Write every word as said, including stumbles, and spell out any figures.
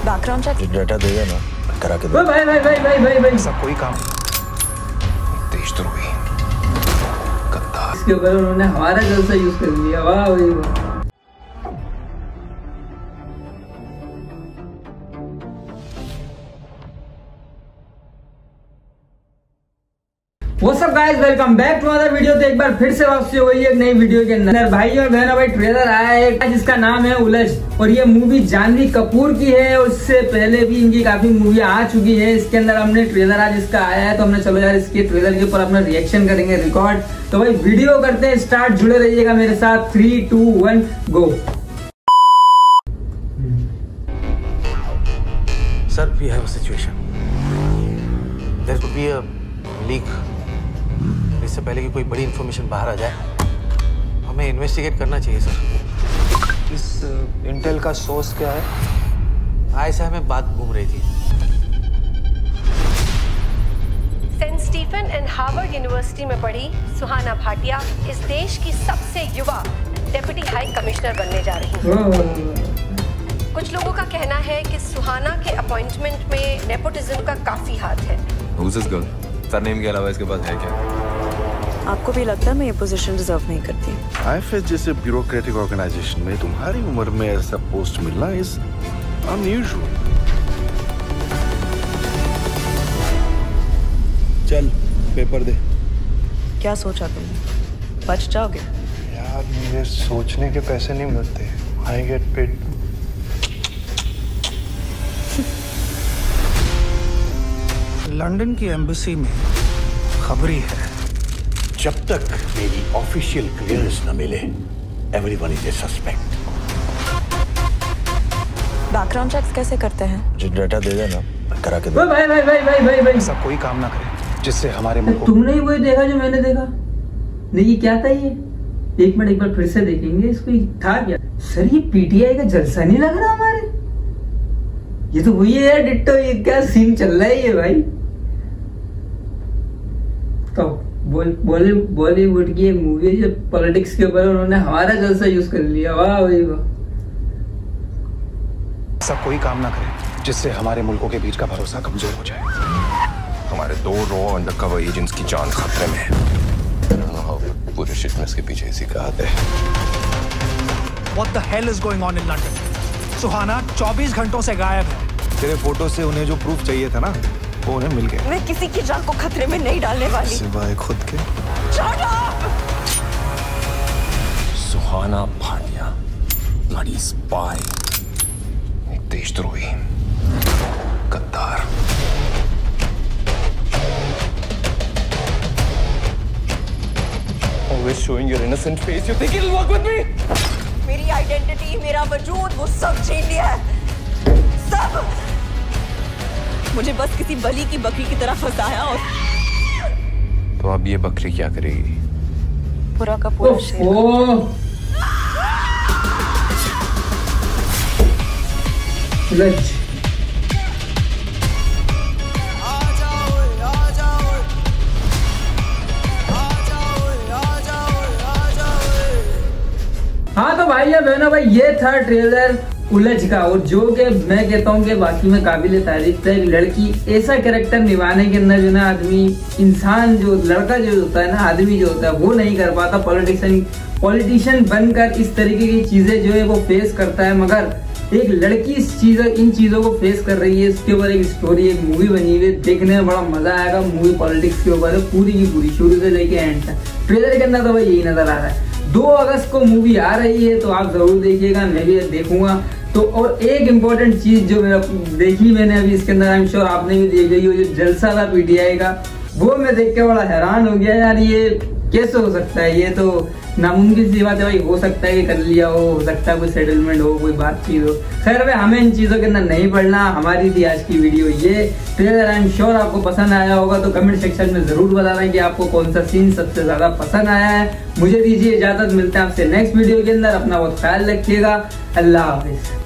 Background check data देगा ना, करा के दे। भाई भाई भाई भाई भाई भाई सब कोई काम देशद्रोही गद्दार। इसके ऊपर उन्होंने हमारा जलसा यूज कर लिया। वाह भाई वाह। What's up guys, welcome back to other video. तो एक बार फिर से वापसी हो गई एक नई वीडियो के अंदर। भाई और बहनों, भाई ट्रेलर आया है जिसका नाम है उलझ, और ये मूवी जानवी कपूर की है। उससे पहले भी इनकी काफी मूवी आ चुकी है। इसके अंदर हमने ट्रेलर आज इसका आया है, तो हमने चलो यार इसके ट्रेलर के ऊपर अपना रिएक्शन करेंगे रिकॉर्ड। तो भाई वीडियो करते हैं स्टार्ट, जुड़े रहिएगा मेरे साथ। Three two one go. Sir, we have a situation. There could be a leak. इससे पहले कि कोई बड़ी इंफॉर्मेशन बाहर आ जाए, हमें इन्वेस्टिगेट करना चाहिए सर। इस इंटेल का सोर्स क्या है? आज से हमें बात घूम रही थी। Saint Stephen and Harvard University में पढ़ी सुहाना भाटिया इस देश की सबसे युवा डेप्यूटी हाई कमिश्नर बनने जा रही हैं। कुछ लोगों का कहना है कि सुहाना के अपॉइंटमेंट में नेपोटिज्म का काफी हाथ है। Who's this girl? सरनेम के अलावा इसके पास है क्या? आपको भी लगता है मैं ये पोजीशन डिजर्व नहीं करती? आईएफएस जैसे ब्यूरोक्रेटिक ऑर्गेनाइजेशन में तुम्हारी उम्र में ऐसा पोस्ट मिलना इज अनयूजुअल। चल पेपर दे। क्या सोचा तुमने? बच जाओगे? यार मेरे सोचने के पैसे नहीं मिलते। I get paid. लंदन की एम्बेसी में खबरी है, जब तक मेरी ऑफिशियल क्लियरेंस न मिले everyone is a suspect. Background checks कैसे करते हैं? जो डाटा देगा ना, करा के दे। भाई भाई भाई भाई भाई भाई सब कोई काम ना करे जिससे हमारे मुल्क को... तुमने ही वही देखा जो मैंने देखा? नहीं, क्या था ये? एक मिनट, एक बार फिर से देखेंगे इसको। था क्या सर? ये पीटीआई का जलसा नहीं लग रहा हमारे? ये तो वही है यार, डिट्टो। ये क्या सीन चल रहा है ये भाई? तो बोल बोले बॉलीवुड की एक मूवी है जो पॉलिटिक्स के ऊपर उन्होंने हमारा जलसा यूज कर लिया। वाह भाई वाह। सब कोई काम ना करे जिससे हमारे मुल्कों के बीच का भरोसा कमजोर हो जाए। हमारे दो रॉ अंडरकवर एजेंट्स की जान खतरे में है। पूरे शिट में इसके पीछे इसी का हाथ है। What the hell is going on in London? सुहाना चौबीस घंटों से गायब है। तेरे फोटो से उन्हें जो प्रूफ चाहिए था ना, वो उन्हें मिल गया। मैं किसी की जान को खतरे में नहीं डालने वाली, सिवाय खुद के। Shut up! सुहाना भाटिया, bloody spy, एक देशद्रोही गद्दार। Always showing your innocent face. You think it'll work with me? मेरी आइडेंटिटी, मेरा वजूद, वो सब छीन लिया है। सब मुझे बस किसी बलि की बकरी की तरह फंसाया। और तो अब ये बकरी क्या करेगी? पूरा का पूरा शेर। उलझ। हाँ तो भाई या बहनों, भाई ये था ट्रेलर उलझ का। और जो कि मैं कहता हूँ कि बाकी में काबिल तारीफ था। एक लड़की ऐसा कैरेक्टर निभाने के अंदर जो ना आदमी, इंसान जो लड़का जो होता है ना, आदमी जो होता है वो नहीं कर पाता। पॉलिटिशियन पॉलिटिशियन बनकर इस तरीके की चीजें जो है वो फेस करता है, मगर एक लड़की इस चीज इन चीजों को फेस कर रही है। इसके ऊपर एक स्टोरी, एक मूवी बनी हुई है। देखने में बड़ा मजा आएगा। मूवी पॉलिटिक्स के ऊपर है पूरी की पूरी, शुरू से लेके एंड तक। ट्रेलर के अंदर तो भाई यही नजर आ रहा है। दो अगस्त को मूवी आ रही है, तो आप जरूर देखिएगा, मैं भी देखूंगा। तो और एक इम्पोर्टेंट चीज जो मेरा देखी मैंने अभी इसके अंदर, आई एम श्योर आपने भी देखी हो, जो जलसा था पीटीआई का, वो मैं देख के बड़ा हैरान हो गया यार। ये कैसे हो सकता है? ये तो नामुमकिन सी बात है भाई। हो सकता है कि कर लिया हो, हो सकता है कोई सेटलमेंट हो, कोई बातचीत हो। खैर भाई, हमें इन चीजों के अंदर नहीं पड़ना। हमारी थी आज की वीडियो ये ट्रेलर। आई एम श्योर आपको पसंद आया होगा, तो कमेंट सेक्शन में जरूर बताना कि आपको कौन सा सीन सबसे ज्यादा पसंद आया है। मुझे दीजिए इजाजत, मिलते हैं आपसे नेक्स्ट वीडियो के अंदर। अपना बहुत ख्याल रखिएगा। अल्लाह हाफिज।